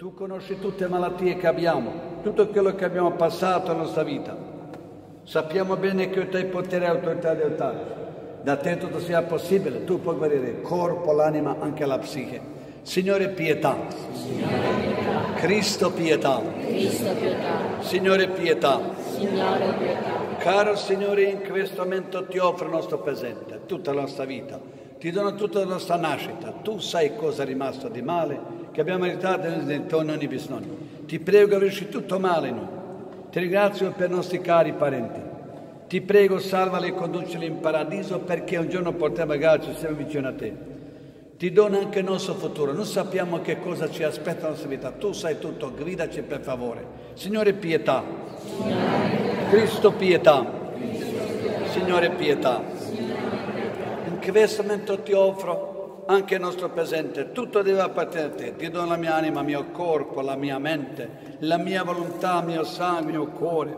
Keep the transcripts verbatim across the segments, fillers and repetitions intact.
Tu conosci tutte le malattie che abbiamo, tutto quello che abbiamo passato nella nostra vita. Sappiamo bene che tu hai potere e autorità di aiutarci. Da te tutto sia possibile, tu puoi guarire il corpo, l'anima, anche la psiche. Signore, pietà. Signore, pietà. Cristo, pietà. Cristo, pietà. Signore, pietà. Signore, pietà. Caro Signore, in questo momento ti offro il nostro presente, tutta la nostra vita. Ti dono tutta la nostra nascita. Tu sai cosa è rimasto di male, che abbiamo ereditato dai tuoi nonni e bisnonni. Ti prego, avesci tutto male in noi. Ti ringrazio per i nostri cari parenti. Ti prego, salvali e conducili in paradiso, perché un giorno portiamo a gara, ci siamo vicino a te. Ti dono anche il nostro futuro. Non sappiamo che cosa ci aspetta la nostra vita. Tu sai tutto, guidaci per favore. Signore, pietà. Cristo, pietà. Signore, pietà. In questo momento ti offro anche il nostro presente. Tutto deve appartenere a te. Ti do la mia anima, il mio corpo, la mia mente, la mia volontà, il mio sangue, il mio cuore.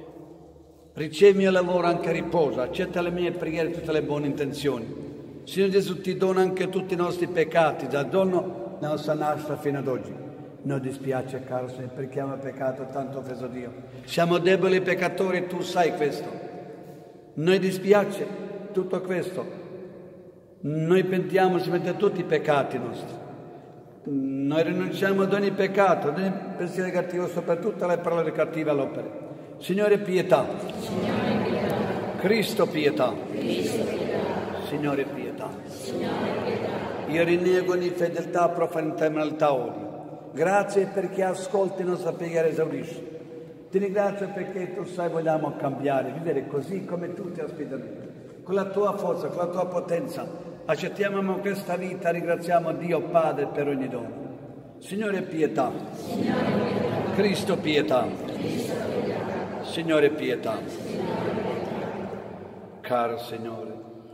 Ricevi il mio lavoro, anche riposo. Accetta le mie preghiere e tutte le buone intenzioni. Signore Gesù, ti dono anche tutti i nostri peccati, dal giorno della nostra nascita fino ad oggi. Non dispiace, caro Signore, perché abbiamo peccato tanto offeso Dio. Siamo deboli peccatori, tu sai questo. Noi dispiace tutto questo. Noi pentiamo semplicemente tutti i peccati nostri. Noi rinunciamo ad ogni peccato, ad ogni pensiero negativo, soprattutto alle parole cattive all'opera. Signore, pietà. Signore, pietà. Cristo, pietà. Cristo, pietà. Signore, pietà. Signore, pietà. Io rinego ogni fedeltà, profanità e maldà, odio. Grazie perché ascolti la nostra preghiera e esaurisci. Ti ringrazio perché tu sai vogliamo cambiare, vivere così come tu ti aspetti. Con la tua forza, con la tua potenza. Accettiamo questa vita, ringraziamo Dio Padre per ogni dono. Signore, pietà. Signore, pietà. Cristo, pietà. Cristo, pietà. Signore, pietà. Signore, pietà. Caro Signore,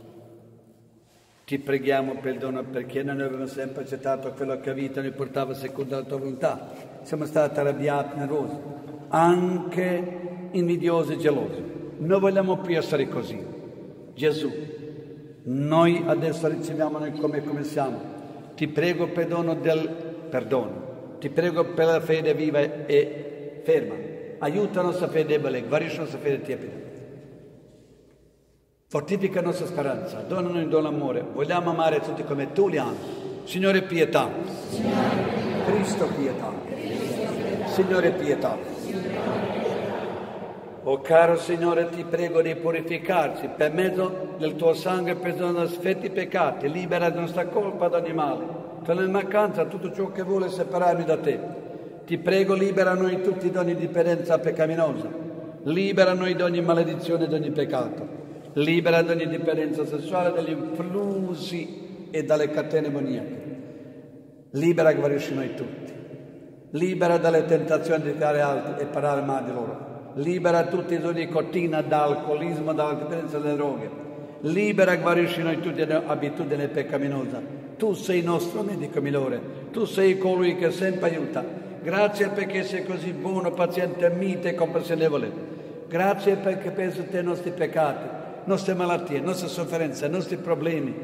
ti preghiamo perdono perché noi abbiamo sempre accettato quello che la vita noi portava secondo la tua volontà. Siamo stati arrabbiati, nervosi, anche invidiosi e gelosi. Non vogliamo più essere così. Gesù, noi adesso riceviamo noi come, come siamo. Ti prego perdono del perdono. Ti prego per la fede viva e ferma. Aiuta la nostra fede debole, guarisci la nostra fede tiepida. Fortifica la nostra speranza, donami il dono amore. Vogliamo amare tutti come tu li ami. Signore, pietà. Signore, Cristo, pietà. Signore, pietà. Oh caro Signore, ti prego di purificarci per mezzo del tuo sangue, perdona i peccati, libera la nostra colpa da ogni male, per la mancanza tutto ciò che vuole separarmi da te. Ti prego, libera noi tutti da ogni dipendenza peccaminosa, libera noi da ogni maledizione e da ogni peccato, libera da ogni dipendenza sessuale, dagli influssi e dalle catene demoniache. Libera e guarisci noi tutti. Libera dalle tentazioni di dare altri e parlare male di loro. Libera tutti da nicotina, da alcolismo, dalla dipendenza dalle droghe. Libera e guarisci noi tutti da abitudine peccaminosa. Tu sei il nostro medico migliore. Tu sei colui che sempre aiuta. Grazie perché sei così buono, paziente, mite e compassionevole. Grazie perché pensi a te i nostri peccati, nostre malattie, nostre sofferenze, i nostri problemi.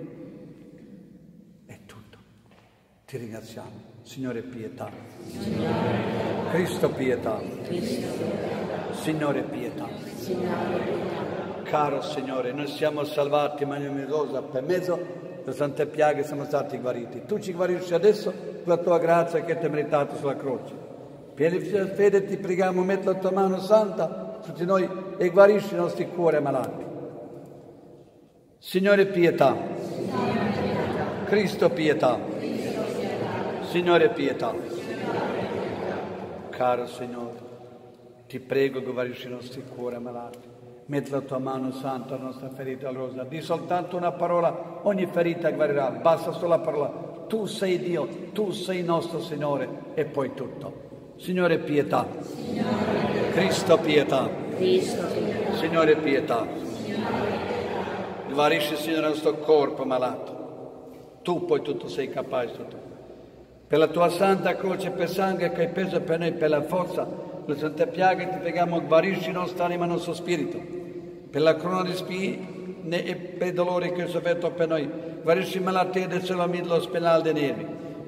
È tutto. Ti ringraziamo. Signore, pietà. Signore, Cristo, pietà. Cristo, pietà. Signore, pietà. Signore, pietà. Caro Signore, noi siamo salvati in maniera miracolosa per mezzo delle sante piaghe, siamo stati guariti. Tu ci guarisci adesso con la tua grazia che ti hai meritato sulla croce. Pieni di fede ti preghiamo, metti la tua mano santa su di noi e guarisci i nostri cuori ammalati. Signore, pietà. Signore, pietà. Cristo, pietà. Cristo, pietà. Signore, pietà. Signore, pietà. Caro Signore, ti prego che guarisci i nostri cuori ammalati. Metti la tua mano santa alla nostra ferita dolorosa. Di soltanto una parola, ogni ferita guarirà. Basta solo la parola. Tu sei Dio, tu sei nostro Signore e poi tutto. Signore, pietà. Signore, pietà. Cristo, pietà. Cristo, pietà. Signore, pietà. Signore, pietà. Guarisci, Signore, il nostro corpo malato. Tu poi tutto sei capace. Tutto. Per la tua santa croce per sangue che hai preso per noi, per la forza, le sante piaghe, ti preghiamo, guarisci la nostra anima e il nostro spirito. Per la corona di spine e per i dolori che hai sofferto per noi, guarisci malattie del seno dello spinale dei nervi,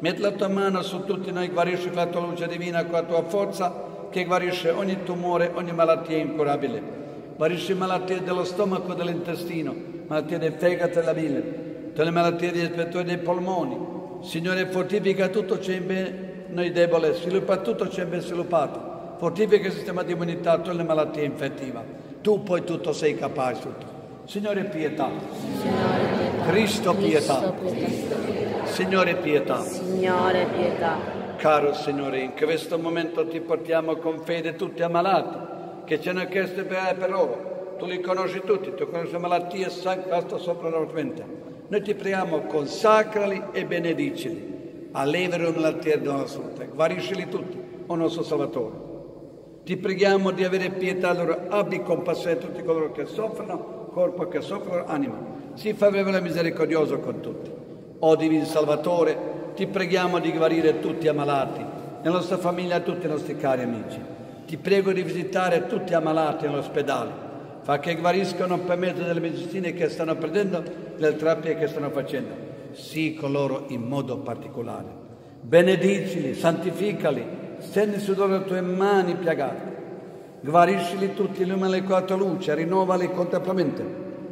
Metti la tua mano su tutti noi, guarisci con la tua luce divina, con la tua forza, che guarisce ogni tumore, ogni malattia incurabile. Guarisci malattie dello stomaco, dell'intestino, malattie del fegato e della bile, tutte le malattie degli respiratori dei polmoni. Signore, fortifica tutto ciò in bene noi debole, sviluppa tutto ciò in ben sviluppato. Fortifica il sistema di immunità, tutte le malattie infettive. Tu poi tutto sei capace, tutto. Signore, pietà. Signore, pietà. Cristo, pietà. Cristo, pietà. Signore, pietà. Signore, pietà. Caro Signore, in questo momento ti portiamo con fede tutti ammalati che ci hanno chiesto di pregare per loro. Tu li conosci tutti, tu conosci le malattie, sai questo sopra la loro mente. Noi ti preghiamo, consacrali e benedicili, allevare le malattie della nostra salute, guariscili tutti, o nostro Salvatore. Ti preghiamo di avere pietà loro, abbi compassione a tutti coloro che soffrono, corpo che soffrono, anima. Sii favorevole e misericordioso con tutti. O Divino Salvatore, ti preghiamo di guarire tutti ammalati, nella nostra famiglia tutti i nostri cari amici. Ti prego di visitare tutti gli ammalati nell'ospedale, fa che guariscano per mezzo delle medicine che stanno prendendo, delle terapie che stanno facendo. Sii con loro in modo particolare. Benedicili, santificali, stendi su loro le tue mani piagate. Guariscili tutti, illumina con la tua luce, rinnovali contemplamente.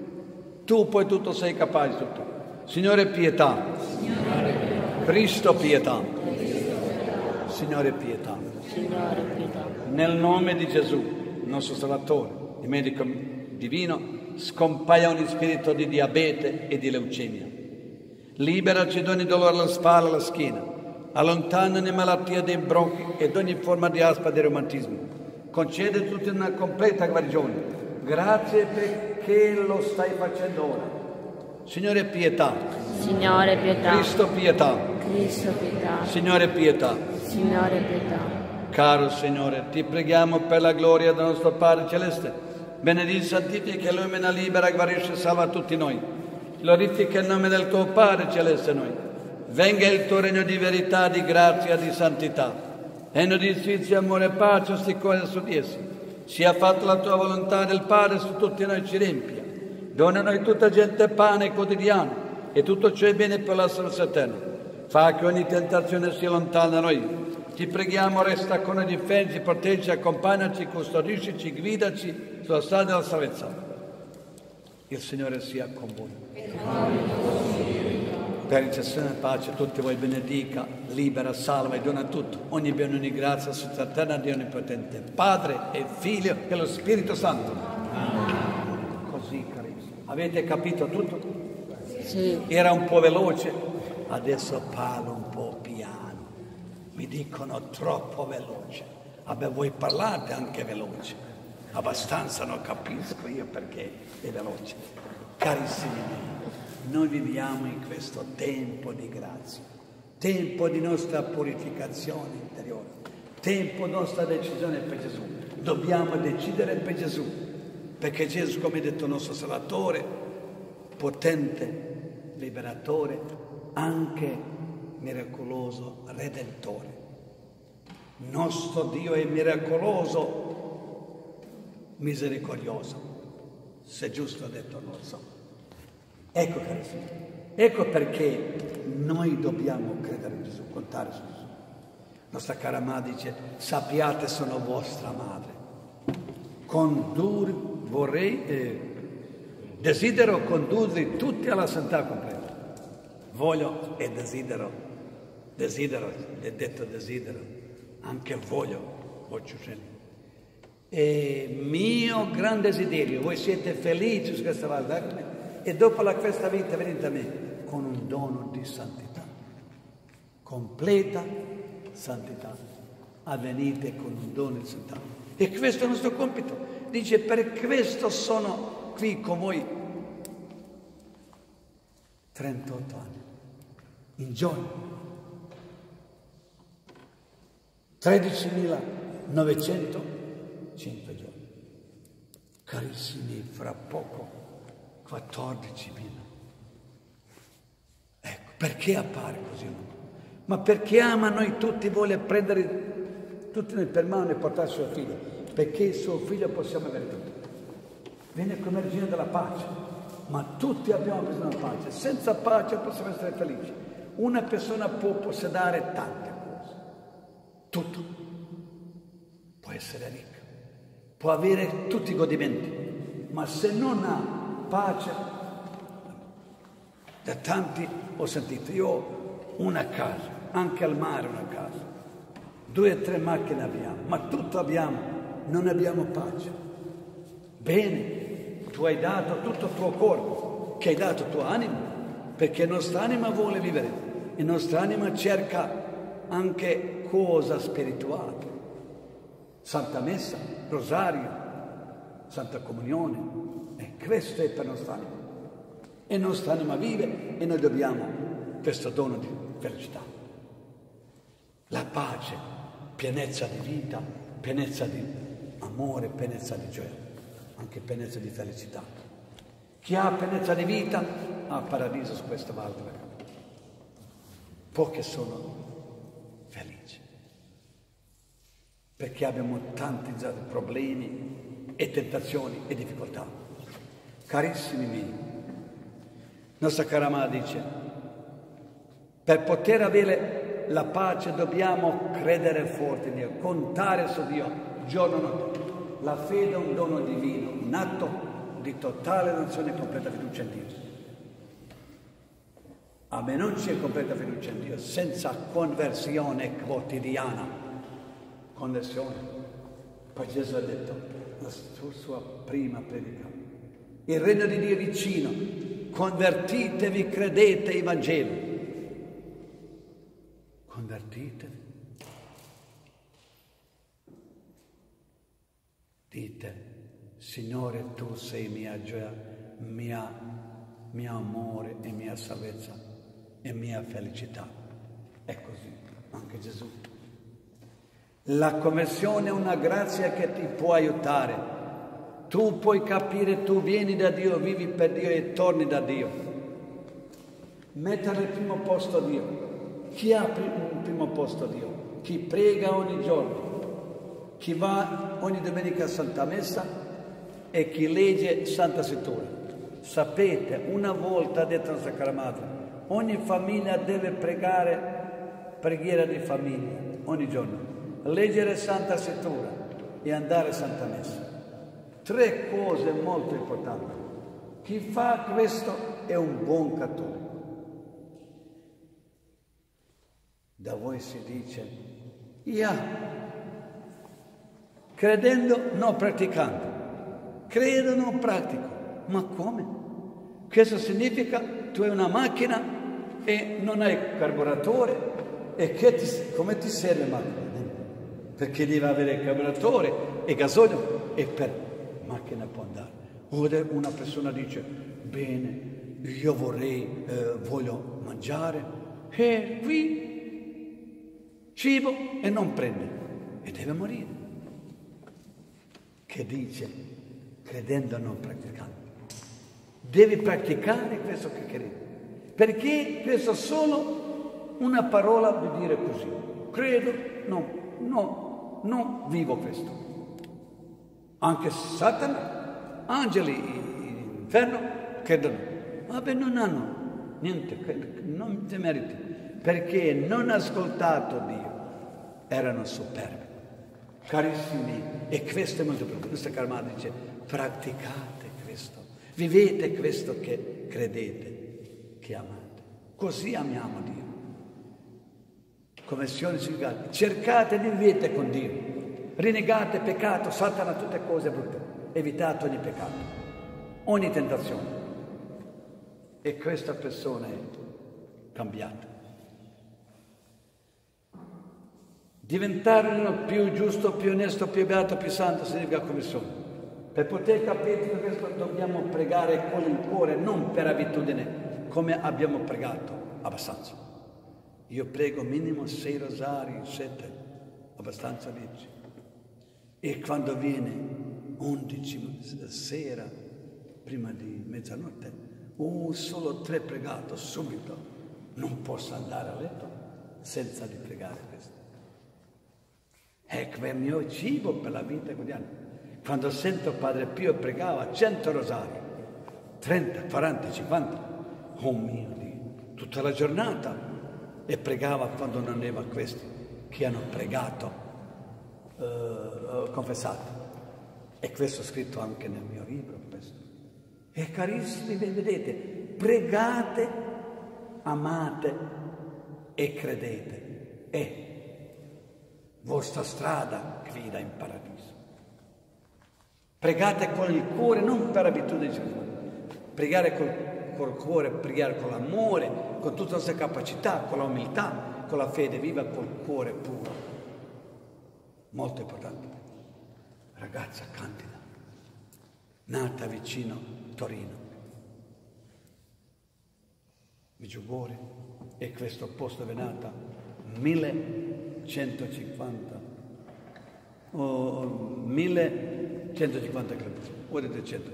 Tu poi tutto sei capace, tutto. Signore, pietà. Signore, pietà. Cristo, pietà. Signore, pietà. Signore, pietà. Nel nome di Gesù, il nostro Salvatore, il medico divino, scompaia ogni spirito di diabete e di leucemia. Liberaci da ogni dolore alla spalla e alla schiena. Allontana ogni malattia dei bronchi ed ogni forma di aspa e di reumatismo. Concede tutti una completa guarigione. Grazie perché lo stai facendo ora. Signore, pietà. Signore, pietà. Cristo, pietà. Cristo, pietà. Signore, pietà. Signore, pietà. Caro Signore, ti preghiamo per la gloria del nostro Padre Celeste. Benedici, santifica, illumina, libera, guarisce e salva tutti noi. Glorifica il nome del tuo Padre Celeste noi. Venga il tuo regno di verità, di grazia, di santità. Regno di giustizia, amore e pace, sti cuore su di essi. Sia fatta la tua volontà del Padre su tutti noi, ci riempia. Dona a noi tutta gente pane quotidiano e tutto ciò è bene per la salvezza eterna. Fa che ogni tentazione sia lontana da noi. Ti preghiamo, resta con noi, difendi, proteggi, accompagnaci, custodisci, guidaci sulla strada della salvezza. Il Signore sia con voi. Per intercessione e pace tutti voi benedica, libera, salva e dona tutto. Ogni bene, ogni grazia, senza eterna Dio Onnipotente, Padre e Figlio e lo Spirito Santo. Così, carissimi. Avete capito tutto? Sì. Era un po' veloce, adesso parlo un po' piano. Mi dicono troppo veloce. Vabbè, voi parlate anche veloce. Abbastanza non capisco io perché è veloce. Carissimi miei, noi viviamo in questo tempo di grazia, tempo di nostra purificazione interiore, tempo di nostra decisione per Gesù. Dobbiamo decidere per Gesù, perché Gesù, come ha detto il nostro Salvatore, potente, liberatore, anche miracoloso, redentore. Nostro Dio è miracoloso, misericordioso. Se è giusto ha detto, non lo so. Ecco, carissimi, ecco perché noi dobbiamo credere in Gesù, contare su Gesù. Nostra cara madre dice, sappiate sono vostra madre. Condur, vorrei, eh, desidero condurvi tutti alla santità completa. Voglio e desidero, desidero, è detto desidero, anche voglio, voglio scegliere. E mio gran desiderio, voi siete felici su questa vita e dopo la, questa vita venite a me con un dono di santità, completa santità, avvenite con un dono di santità. E questo è il nostro compito. Dice, per questo sono qui con voi trentotto anni, in giorno, tredicimilanovecento cinque giorni. Carissimi, fra poco quattordicimila. Ecco, perché appare così? Ma perché ama noi tutti, vuole prendere tutti noi per mano e portare il suo figlio? Perché il suo figlio possiamo avere tutto. Viene come regina della pace, ma tutti abbiamo bisogno della pace. Senza pace possiamo essere felici. Una persona può possedere tante cose, tutto. Può essere ricca, può avere tutti i godimenti, ma se non ha pace, da tanti ho sentito, io ho una casa, anche al mare una casa, due o tre macchine abbiamo, ma tutto abbiamo, non abbiamo pace. Bene, tu hai dato tutto il tuo corpo, che hai dato il tuo anima, perché la nostra anima vuole vivere, e la nostra anima cerca anche cosa spirituale. Santa Messa, Rosario, Santa Comunione, e questo è per la nostra anima. E la nostra anima vive e noi dobbiamo questo dono di felicità. La pace, pienezza di vita, pienezza di amore, pienezza di gioia, anche pienezza di felicità. Chi ha pienezza di vita ha paradiso su questa valvola. Pochi sono felici, perché abbiamo tanti problemi e tentazioni e difficoltà. Carissimi miei, nostra cara Madre dice, per poter avere la pace dobbiamo credere forte in Dio, contare su Dio giorno e notte. La fede è un dono divino, un atto di totale nozione e completa fiducia in Dio. A me non c'è completa fiducia in Dio senza conversione quotidiana. Conversione. Poi Gesù ha detto, la sua prima predica, il regno di Dio è vicino, convertitevi, credete il Vangelo. Convertitevi. Dite, Signore, tu sei mia gioia, mia, mio amore e mia salvezza e mia felicità. È così, anche Gesù. La conversione è una grazia che ti può aiutare. Tu puoi capire, tu vieni da Dio, vivi per Dio e torni da Dio. Mettere al primo posto Dio. Chi ha il primo posto Dio? Chi prega ogni giorno, chi va ogni domenica a Santa Messa e chi legge Santa Scrittura. Sapete, una volta, ha detto nostra cara Madre, ogni famiglia deve pregare preghiera di famiglia ogni giorno, leggere Santa Scrittura e andare a Santa Messa. Tre cose molto importanti. Chi fa questo è un buon cattolico. Da voi si dice, yeah, credendo, non praticando. Credo, non pratico. Ma come? Questo significa tu hai una macchina e non hai carburatore e che ti, come ti serve la macchina? Perché deve avere il carburatore e gasolio e per macchina può andare. O una persona dice, bene, io vorrei, eh, voglio mangiare e qui cibo e non prende e deve morire. Che dice, credendo non praticando. Devi praticare questo che credi, perché questo è solo una parola di dire così. Credo, no, no, non vivo questo. Anche Satana, angeli, inferno, credono. Vabbè, non hanno niente, non ti meriti, perché non hanno ascoltato Dio, erano superbi. Carissimi, e questo è molto importante. Questa cara Madre dice, praticate questo, vivete questo che credete, che amate. Così amiamo Dio. Conversione significa, cercate di vivere con Dio. Rinnegate peccato, Satana, tutte cose brutte. Evitate ogni peccato, ogni tentazione. E questa persona è cambiata. Diventare più giusto, più onesto, più beato, più santo significa come sono. Per poter capire questo dobbiamo pregare con il cuore, non per abitudine, come abbiamo pregato abbastanza. Io prego minimo sei rosari, sette, abbastanza dieci. E quando viene undici sera, prima di mezzanotte, oh, solo tre pregato subito, non posso andare a letto senza di pregare questo. Ecco, è il mio cibo per la vita quotidiana. Quando sento Padre Pio pregava cento rosari, trenta, quaranta, cinquanta, oh mio Dio, tutta la giornata e pregava quando non aveva questi che hanno pregato, eh, confessato. E questo è scritto anche nel mio libro. Questo. E carissimi, vedete, pregate, amate e credete. E vostra strada guida in paradiso. Pregate con il cuore, non per abitudine, pregare col, col cuore, pregare con l'amore, con tutte le nostre capacità, con la umiltà, con la fede viva, col cuore puro. Molto importante. Ragazza candida, nata vicino Torino, Medjugorje, e questo posto è nata millecentocinquanta, o millecentocinquanta chilometri, ora di cento.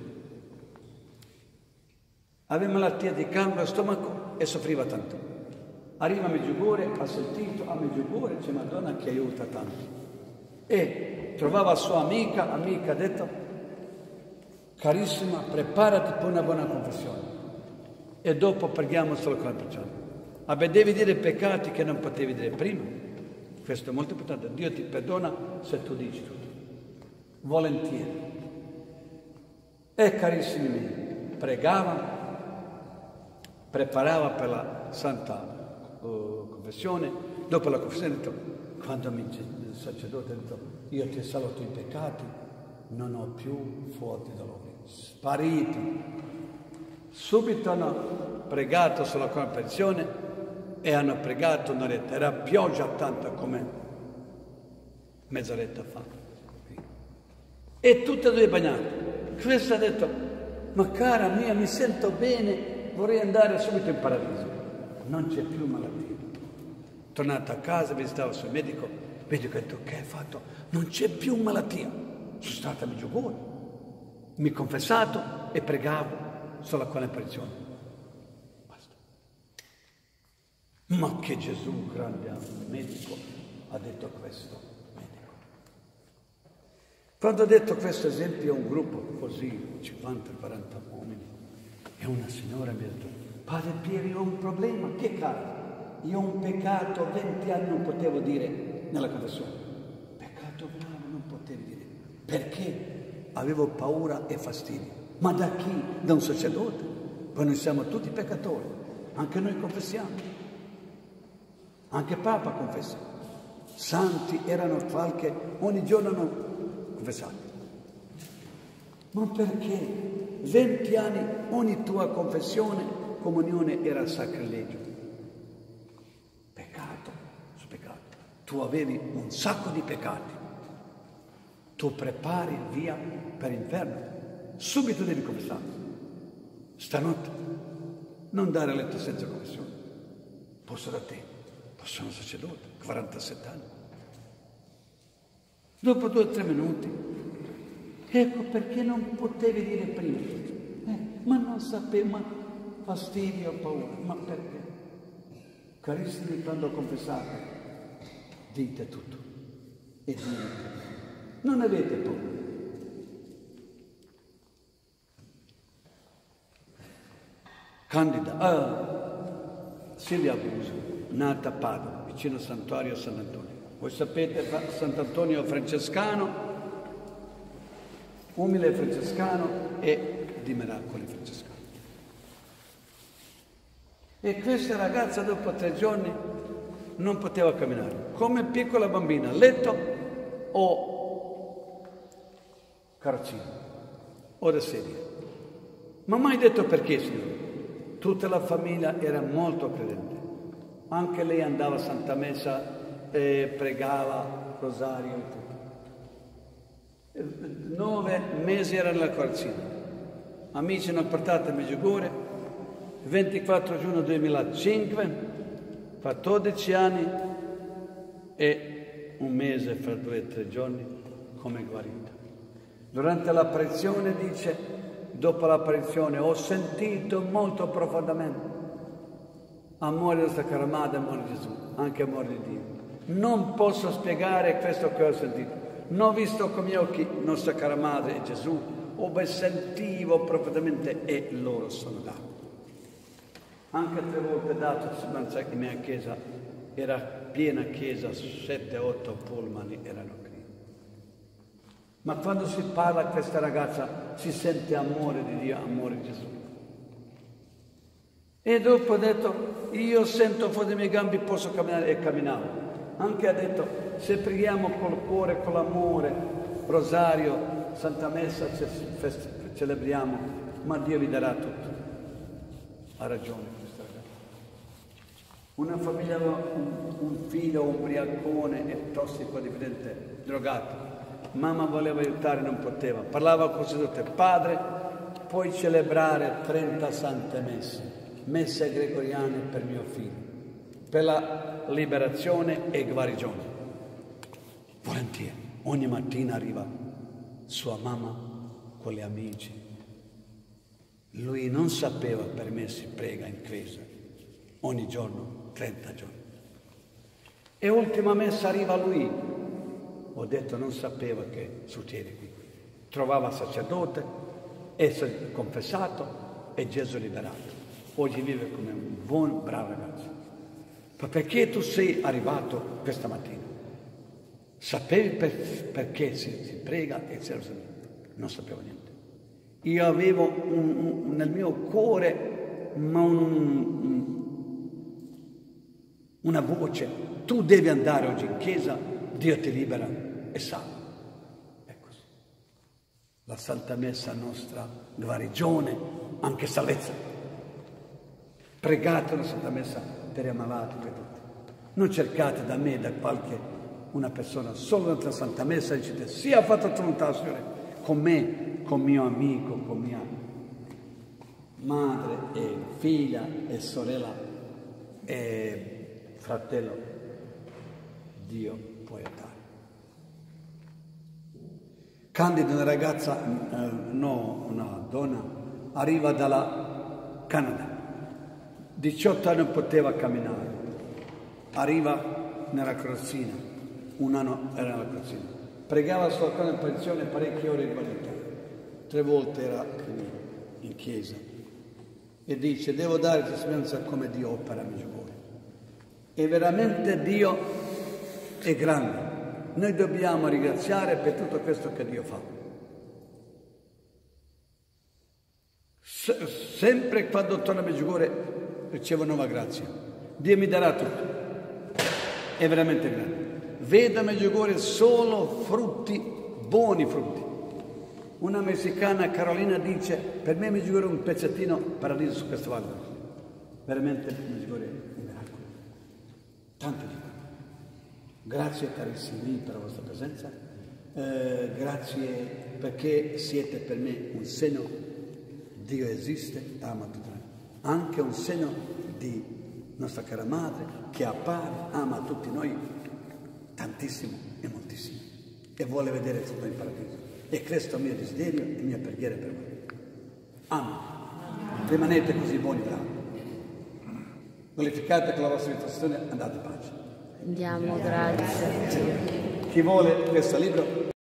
Aveva malattia di cancro al stomaco e soffriva tanto. Arriva a Medjugorje, ha sentito a Medjugorje c'è una donna che aiuta tanto. E trovava sua amica, amica ha detto, carissima, preparati per una buona confessione. E dopo preghiamo solo con la persona. Vabbè, devi dire peccati che non potevi dire prima. Questo è molto importante. Dio ti perdona se tu dici tutto. Volentieri. E carissimi miei, pregava, preparava per la santa uh, confessione. Dopo la confessione ha detto, quando mi, il sacerdote ha detto, io ti ho salvato i peccati, non ho più forti dolori, spariti. Subito hanno pregato sulla confessione e hanno pregato un'oretta. Era pioggia tanta come mezz'oretta fa. E tutte e due bagnate. Questo ha detto, ma cara mia, mi sento bene, vorrei andare subito in paradiso. Non c'è più malattia. Tornata a casa, visitava il suo medico, il medico ha detto, che hai fatto? Non c'è più malattia. Sono stata a Medjugorje, mi ho confessato e pregavo solo con l'apparizione. Basta. Ma che Gesù, grande medico, ha detto questo medico. Quando ha detto questo esempio a un gruppo così, cinquanta quaranta uomini, e una signora mi ha detto, padre Pieri, ho un problema, che caro? Io ho un peccato, venti anni non potevo dire nella confessione. Peccato grave non potevi dire. Perché? Avevo paura e fastidio. Ma da chi? Da un sacerdote? Poi noi siamo tutti peccatori. Anche noi confessiamo. Anche Papa confessa. Santi erano qualche, ogni giorno hanno confessato. Ma perché? venti anni ogni tua confessione, comunione era sacrilegio. Tu avevi un sacco di peccati, tu prepari via per l'inferno, subito devi confessare. Stanotte non dare a letto senza confessione. Posso da te, posso un sacerdote, quarantasette anni. Dopo due o tre minuti, ecco perché non potevi dire prima, eh, ma non sapevo, ma fastidio, paura, ma perché? Carissimi, quando confessate, dite tutto e dite, non avete paura. Candida, ah, Silvia Abuso, nata a Padova, vicino al santuario Sant'Antonio. Voi sapete, Sant'Antonio francescano, umile francescano e di miracoli francescano. E questa ragazza dopo tre giorni non poteva camminare, come piccola bambina, letto o carrozzino o da sedia. Ma mai detto perché, signore? Tutta la famiglia era molto credente, anche lei andava a Santa Messa, eh, pregava, rosario e tutto. Nove mesi era nella carrozzina, amici hanno portato a Medjugorje, ventiquattro giugno duemilacinque, quattordici anni e un mese fra due o tre giorni come guarita. Durante l'apparizione dice, dopo l'apparizione ho sentito molto profondamente amore di Sacra Madre, amore di Gesù, anche amore di Dio. Non posso spiegare questo che ho sentito. Non ho visto con i miei occhi nostra cara Madre e Gesù, ove sentivo profondamente e loro sono dati. Anche tre volte dato in mia chiesa era piena chiesa, sette otto pullman erano qui. Ma quando si parla a questa ragazza si sente amore di Dio, amore di Gesù. E dopo ha detto, io sento fuori dai miei gambi, posso camminare, e camminavo. Anche ha detto, se preghiamo col cuore, con l'amore, rosario, Santa Messa, celebriamo, ma Dio vi darà tutto. Ha ragione questa ragazza. Una famiglia aveva un, un figlio ubriacone e tossicodipendente, drogato. Mamma voleva aiutare, non poteva. Parlava con tutte. Padre, puoi celebrare trenta sante messe, messe gregoriane per mio figlio, per la liberazione e guarigione. Volentieri. Ogni mattina arriva sua mamma con gli amici. Lui non sapeva per me si prega in chiesa ogni giorno, trenta giorni. E ultima messa arriva lui. Ho detto non sapeva che succede qui. Trovava sacerdote, essere confessato e Gesù liberato. Oggi vive come un buon, bravo ragazzo. Ma perché tu sei arrivato questa mattina? Sapevi per, perché si, si prega e si... Non sapevo niente. Io avevo un, un, nel mio cuore ma un, un, una voce. Tu devi andare oggi in chiesa, Dio ti libera e salva. È così. La Santa Messa nostra guarigione, anche salvezza. Pregate la Santa Messa per gli ammalati, per tutti. Non cercate da me, da qualche una persona, solo nella Santa Messa dicete, sia fatta tua volontà, Signore, con me, con mio amico, con mia madre e figlia e sorella e fratello. Dio può aiutare. Candida, una ragazza, eh, no, una donna, arriva dalla Canada. diciotto anni non poteva camminare. Arriva nella carrozzina. Un anno era nella carrozzina. Pregava sulla casa in pensione parecchie ore in guarita. Tre volte era in chiesa. E dice, devo dare testimonianza come Dio opera a Medjugorje. E veramente Dio è grande. Noi dobbiamo ringraziare per tutto questo che Dio fa. Se, sempre quando torno a Medjugorje ricevo nuova grazia. Dio mi darà tutto. È veramente grande. Vedo a Medjugorje solo frutti, buoni frutti. Una messicana, Carolina, dice, per me Medjugorje è un pezzettino paradiso su questa valle. Veramente Medjugorje è un miracolo. Tanto di più. Grazie carissimi per la vostra presenza, eh, grazie perché siete per me un segno, Dio esiste, ama tutti noi, anche un segno di nostra cara madre che appare, ama tutti noi tantissimo e moltissimo e vuole vedere tutto in paradiso. E questo è il mio desiderio e la mia preghiera per voi. Amen. Rimanete così buoni, bravi. Glorificate con la vostra meditazione, andate in pace. Diamo grazie a Dio. Chi vuole questo libro